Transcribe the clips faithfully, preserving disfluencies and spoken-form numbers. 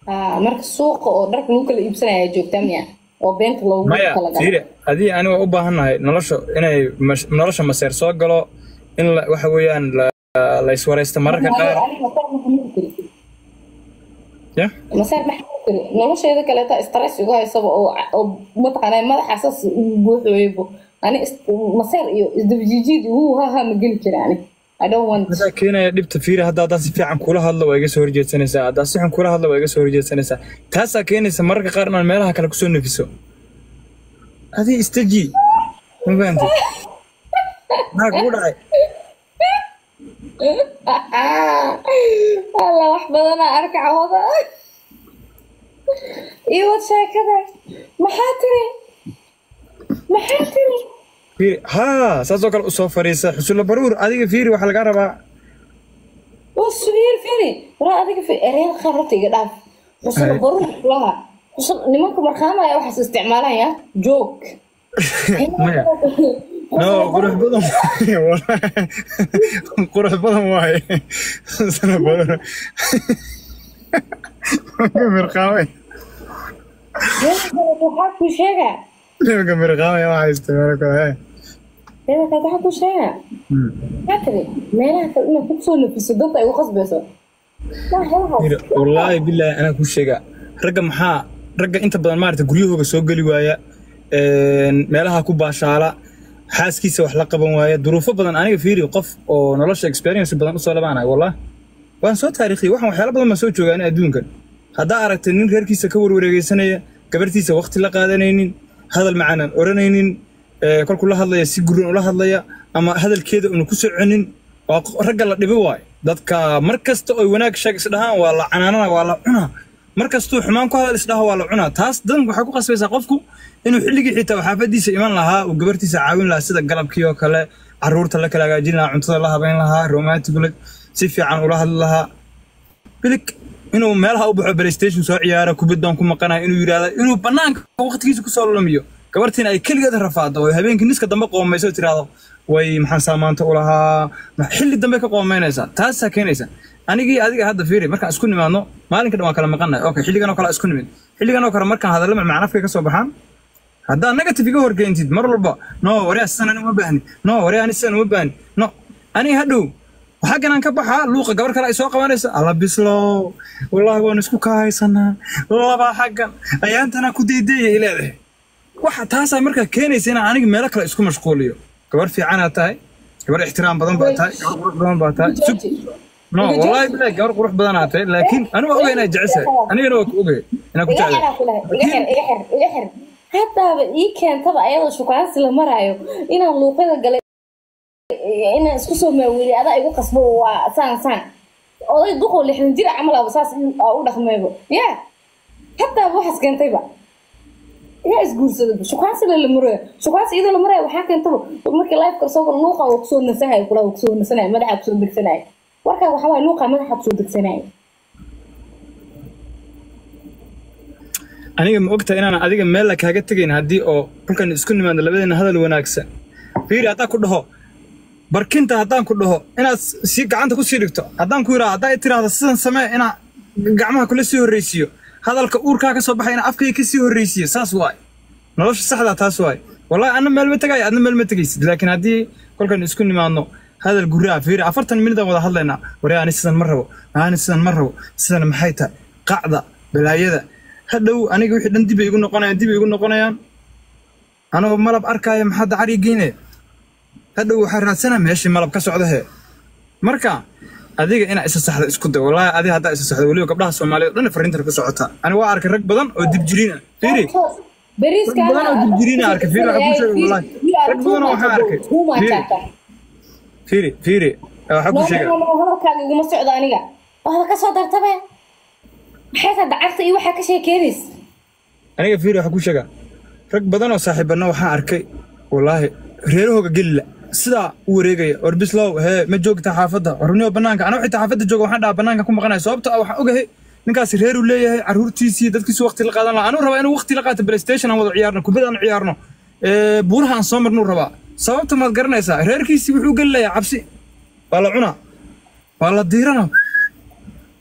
اه marka suuqa oo dharka lagu kala iibsanayo joogtamaya oo beenta loogu kala galo maya hadii aan u baahanahay nolosha inay nolosha maseer soo galo in waxa weeyaan la iswareysto mararka qaar ya maseer maxay nolosheeda kale ta stress uga haysaba oo mataqaanay madaxaas buuxooybo ani maseer iyo isdabjijiid uu ha ha ma gali jiraan I don't want هذا كينا دبت فيري هذا هذا سفيع عن كلها الله ويجي سوري جت سنة ساعة هذا سفيع عن كلها الله ويجي سوري جت سنة ساعة تاسا كينا سمرك قارنا المالها كلا كسون نفسه هذه استجي ما بنتي ما أقول هاي الله وحبة أنا أركع هذا إيوه شيء كذا محاتري محاتري فيري ها سازوك الأصوات فريسة حصول برور هذه فيري وحلقة ربع والسبير فيري رأى هذه في أرين خرطي قدام حصول برور لها حصول نمانكم مرخامة يا وحس استعمالها يا جوك نو قروح بدهم والله قروح بدهم واي سنة بدهم مرخامة حاكو شيء ليه مرخامة يا واحد استعمالك هاي هذا كذا حاكو شيء هكذا ما أنا أنا كنت سولف في الصدق أيوة خص بس والله بالله أنا كل شيء رقم حا رقم أنت بدل ما أنت قريه بسوق لي ويا meelaha ku baashaala xaaskiisa wax la qaban waaya duruufo badan aniga fiiri qof oo nolosha experience badan u soo labaanay wallahi waan soo taariikhi waxaan waxyaalo badan ma soo joogaan adduunkan hadaa aragtay nin reerkiisa ka warwareegaysanaya gabartiisa waqti la qaadanaynin hadal macaan oranaynin kolku la hadlaya si gurin ula hadlaya ama hadalkeeda uu ku soconin waa ragga la dhibo waay dadka markasta oo wanaag sheeg isdhahaan waa la canaanana waa la cunaa markasta xumaan ku hadal isdhaha waa la cunaa taas dan waxa ku qasbaysaa qofku inuu xilligii xitaa xaafadiisa iman lahaa oo gabartiisa caawin lahaa sida galabkii oo kale caruurta la kala hagaajin lahaa cuntada la habeyn lahaa romantic si fiican ula hadli lahaa bilik inuu meelaha u baxo PlayStation soo ciyaaro kubaddan ku maqanayo inuu yiraahdo inuu banaanka waqtigiisa ku soo lumiyo gabartina ay kaligeed rafaado oo habeenkii niska dambe qoomayso tiraado way maxaan saamaanta u lahaa xilli dambe ka qoomaynaysa taas keenaysa anigii adiga hadda fiiri markaan isku nimaadno maalinka dhan waan kala maqanahay okay xilligan oo kala isku nimid xilligan oo kale markaan hadallo macnafka ka soo baxaan هذا نيجاتيف يقول هرجنتيد مرة ربع نو وريا السنة أنا ما بهني نو وريا أنا السنة ما بهني نو أنا هدو وحقنا نكبحها لوقا قبل كلا يسوق وانيس الله بيسلو والله ونسكو كاي سنة والله بقى حقا أيام أنا كودي دي إلى ده واحد هذا مركز كيني سنة أنا ملك لا إسكو مشغوليو قبل في عنا تاي قبل احترام بدن بتاي قبل بدن بتاي نو والله بلا قبل قروح بدن تاي لكن أنا ما أقول أنا جالسة أنا أنا أقول أنا كنت على حتى إيه كان طبعا أيضا شكرا سلا مرايو إنا اللوقية قال إنا اسكسو مولي هذا يقول قصبه وسان سان أو يدخل اللي إحنا ندير عمل أو أساس أو دخمه يا حتى بوحس كان طيبة يا اسكور سلا شكرا سلا المرايو شكرا سيدا المرايو وحكي طبعا ومركي لايف كرسوق اللوقة وكسور نساها يقول وكسور نساها ما دحب سود دكسناي وركا وحوا اللوقة ما دحب سود دكسناي aniga ma ogtahay inaan adiga meel la kaaga tagayn hadii oo dhulkan isku nimaado labadeena hadal wanaagsan fiiri hadaa ku dhaho barkinta hadaan ku dhaho inaad si gacanta ku sii dhigto hadaan ku yiraahdo hadaa tiraahdo sidan samee ina gacmaha kula sii horeysiyo hadalka uurka ka soo baxay ina afkayga ka sii horeysiyo saas waay nolosha saxda taas waay wallahi ana meel ma tagay adna meel ma tagaysid laakiin hadii kolkan isku nimaadno hadal guraa fiiri afartan minute wada hadlayna wareey aan sidan ma rabo aan sidan ma rabo sidan maxay tahay qacda balaayada hadhow aniga wixii dhan dib ay igu noqonayaan dib ay igu noqonayaan anoo malab arkaayo maxaa dacari geynay hadhow waxa raadsana meeshii malab ka socdo he marka adiga ina isa saxda isku day wallahi adiga hadda isa saxda waliba gabdhaha Soomaaliyeed dhan fariinta ka socota ani waa arkay rag badan oo dib jirina fiiri bariiska badan oo dib jirina arkay fiiri waxa ku sheegay wallahi rag badan oo waxa arkay fiiri fiiri waxa ku sheegay halkaaga iguma socdo aniga waxa ka soo dartabay maxay dacarta iyo waxa ka sheekeeys aniga fiiri waxa ku sheega rag badan oo saaxiibana waxa arkay wallahi reerahooga gilla sida u wareegaya war bislow he ma joogta xaafada warniyo banaanka ana wixii xaafada jooga waxaan dhaa banaanka ku maqanay sababta waxa ogahay ninkaas reer uu leeyahay caruurtiisii dadkiisu waqti la qaadan la anu raba inuu waqti la qaato PlayStation aan wada ciyaarno kubadaan ciyaarno ee buuraha aan soo marno raba sababta ma garanaysaa reerkiisii wuxuu galayaa cabsi wala cuna wala diirana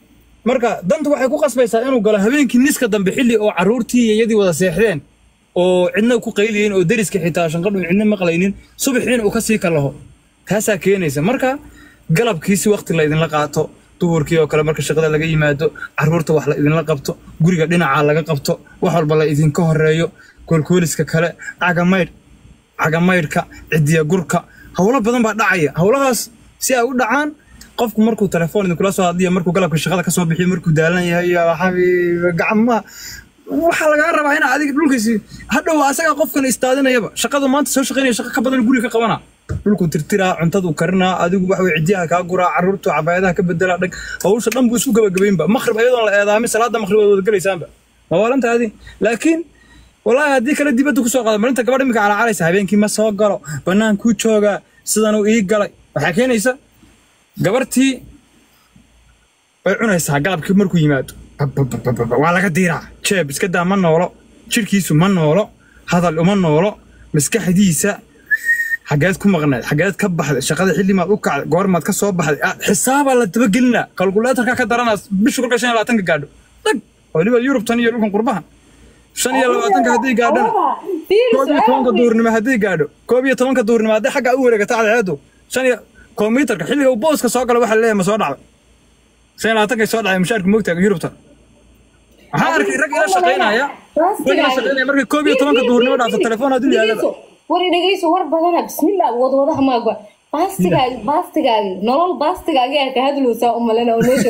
marka dantu waxay ku qasbaysaa inuu galo habeenkii niska dambe xilli oo caruurtii iyadii wada seexdeen oo cidna ku qayliyeen oo dariska xitaa shanqadhu cidna maqlaynin subaxiina uu ka sii kalaho taasaa keenaysa marka galabkiisi waqti la idinla qaato duhurkii oo kale marka shaqada laga yimaado caruurta wax la idinla qabto guriga dhinaca laga qabto wax walba la idinka horeeyo koolkooliska kale cagamaydh cagamaydhka cidiya gurka hawlo badan baa dhacaya hawlahaas si ay u dhacaan qofku markuu telefoon idinkula soo hadliyo markuu galabka shaqada ka soo bixiyo markuu daalan yahay iyo xabiib gacma waxa laga rabaa in adiga dhulkiisi hadhow asaga qofkan istaadinayaba shaqadu maanta soo shaqeynaya shaqo ka badan guriga ka qabana dhulku tirtiraa cuntadu karina adigu wax way cidiyaha ka guraa caruurtu cabaayadaha ka bedela dhag hawsha dhan buu isku gabagabeynba maghrib ayadoon la eedaamin salaada maghrib wada galaysaanba ma walanta adi laakiin والله هذيك اللي دبته كسوق هذا ما أنت كبر منك على عريس هبين كي ما سوق قالوا بنان كوتشوجا سدانو إيه قال وحكينا يسا قبرتي وعنا يسا قلب كمر كويمات وعلى قديرة شاب بس كده من ولا شركيسو من ولا هذا الأمن ولا مسك حديثة حاجاتكم مغنى حاجات كبح شغال حلي ما أوقع جوار ما تكسب بح حساب على تبقلنا قال قول لا تركك كدرنا بشكل كشان لا تنك قادو طق ولي اليوروب تاني يروحون قربها شن يلا وقتك هدي قادنا كوبي تونك دورنا ما هدي قادو كوبي تونك دورنا ما هدي حاجة أولى قطع عادو شن كمبيوتر كحلي وبوس كساق على واحد ليه مسؤول على شن لا تنك سؤال على مشارك مكتب يوروب تاني هارك رجع شقينا يا رجع شقينا مرة كوبي تونك دورنا ولا في التلفون هدي هذا وري نجيس ور بدنا بسم الله وضع وضع ما قا باستيجا باستيجا نرول باستيجا جاء كهذا لو سا أم لنا ونشر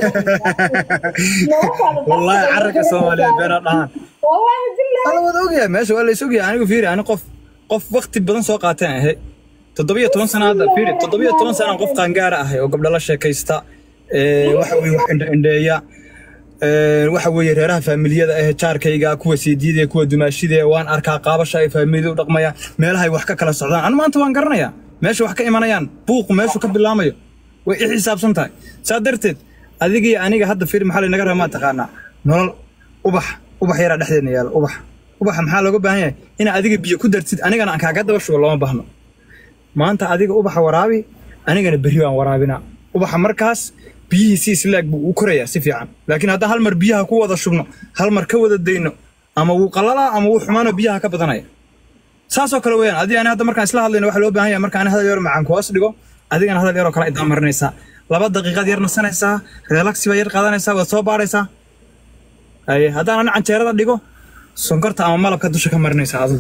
والله عرك الصومالي بين الرهان والله بالله أنا وضوجي ماشي ولا يسوقي أنا كفيري أنا قف قف وقت بدن سوقاتين هي تضبية تون سنة هذا فيري تضبية تون سنة قف قنقارة هي وقبل الله شيء كيستا وحوي وحند عنديا وحوي ريرها فاميليا ده شاركيجا كوا سيدية كوا دمشيدة وان أركا قابة شايف فاميليا رقمية مالها يوحكا كلا السعودان أنا ما أنت وان قرنيا ماشي وحكا إيمانيان بوق ماشي كبر لاميو وإيه حساب سنتاي صدرتت أديكي أنيجا هذا فيلم محل نجارة ما تقانا نقول أبح أبح يرى دحدين يا أبح أبح محل لقوا بهاي هنا أديكي بيكودرتت أنيجا أنا كعقد وش والله ما بهنا ما أنت أديكي أبح ورابي أنيجا نبريوان ورابينا أبح مركز بيه سي سلاك وكوريا سفيعان لكن هذا هالمر بيها قوة الشغنة هالمر كوة الدينه أما وقللا أما وحمانه بيها كبدنايا ساسو كلوين أدي أنا هذا مركز إصلاح اللي نوح لوبه هي مركز أنا هذا اليوم معك واصل أدي أنا هذا اليوم كلا إدام مرنيسا لبعض دقيقة يرنا سنة سا ريلاكس بير قادنا سا وصوب عريسا أي هذا أنا عن شهر هذا ديكو سنكرت أمام ملاب كدوش كمرنيسا هذا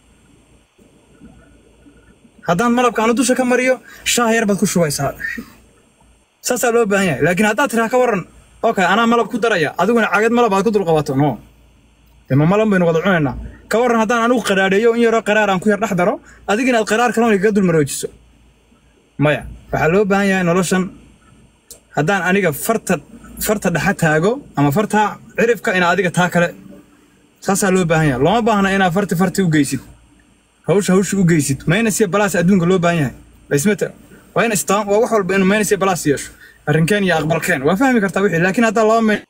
هذا ملاب كانوا دوش كمريو شهر بدكو شوي سا ساسا لوبه هي لكن هذا ترى كورن أوكي أنا ملاب كدريا أدونا عقد ملاب هكذا القواتون هو لما ملاب بينوضعوننا كورن هذا أنا قراريو إن يرى قرار أنكو يرى حضره أديكنا القرار كلام يقدر المروجسو مايا فحلو بهاي نولشن هذا أنا فرت فرت دحتها أجو أما فرتها عرف كأن أديك تاكل ساسا لو بهاي لما بهنا أنا فرت فرت وجيسيد هوش هوش وجيسيد ما ينسي بلاس أدون قلو بهاي بس متى وين استام ووحول بإنه ما ينسي بلاس يش الرنكان يا أقبل كان وفهمي كرتويح لكن هذا الله من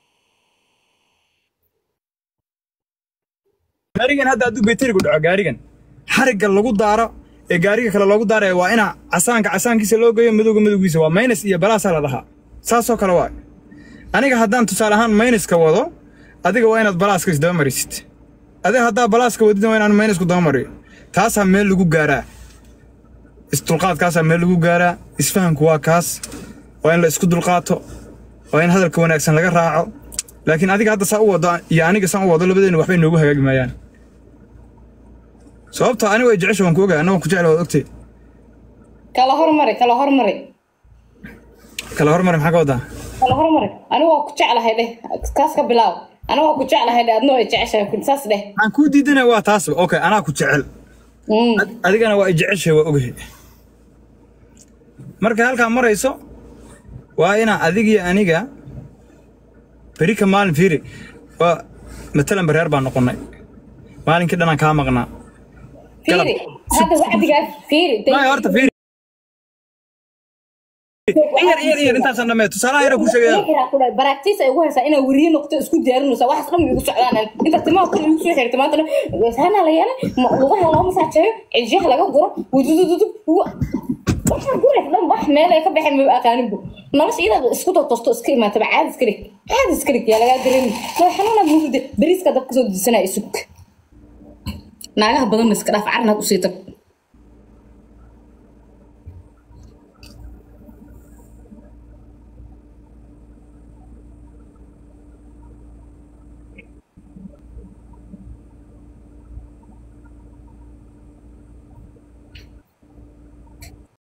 gaarigan hadda aduu beterigu dhaco gaarigan xariga lagu daaro ee gaariga kale lagu daaray waa ina casaanka casaankiisa loo geeyo madowga madowgiisa waa minus iyo plus la dhaha saasoo kale waa aniga haddaan tusaale ahaan minus ka wado adiga waa inaad plus ka isdaba marisid adiga haddaa plus ka wadid waa inaan minus ku daba mariyo taasaa meel lagu gaaraa isdulqaadkaasaa meel lagu gaaraa isfahanku waa kaas waa in la isku dulqaato waa in hadalka wanaagsan laga raaco laakiin adiga hadda saa u wado iyo aniga saa u wado labadeena waxbay noogu hagaagi maayaan sababta aniga way jeceshay waan ku ogaa anna waan ku jecel waad ogtay kala hormari kala hormari kala hormari maxaa ka wadaa kala hormari aniga waa ku jeclahay dheh kaas ka bilaaw aniga waa ku jeclahay dheh adna way jeceshahay ku saas dheh aan ku diidana waa taas okay anaa ku jecel adigana waa jeceshay waa ogahay marka halkaa marayso waa ina adiga iyo aniga بريك مالن فيري ومثلا برير بان نقولنا مالن كده أنا كام مغنى فيري هذا واحد قال فيري ما يعرف فيري إير إير إير أنت سنة ما تسأله إير كل شيء براكتيس أيوة هسا أنا وريه نقطة اسكت ديارنا سوا واحد صنم يقول شعلان أنت تمام كل يوم شيء تمام تنا بس أنا ليانا والله الله مساعد شيء الجهة لقى قرا ودود دود waxaan ku reefdan wax meel ay ka baxeen ma aqaanin bu nolosha iyada isku toosto iska imaata caadi iska dhig caadi iska dhig yaa laga dareemi madax xanuuna muddo bariiska dabka soo disanaa isuk naagaha badan iska dhaaf carna u sii tag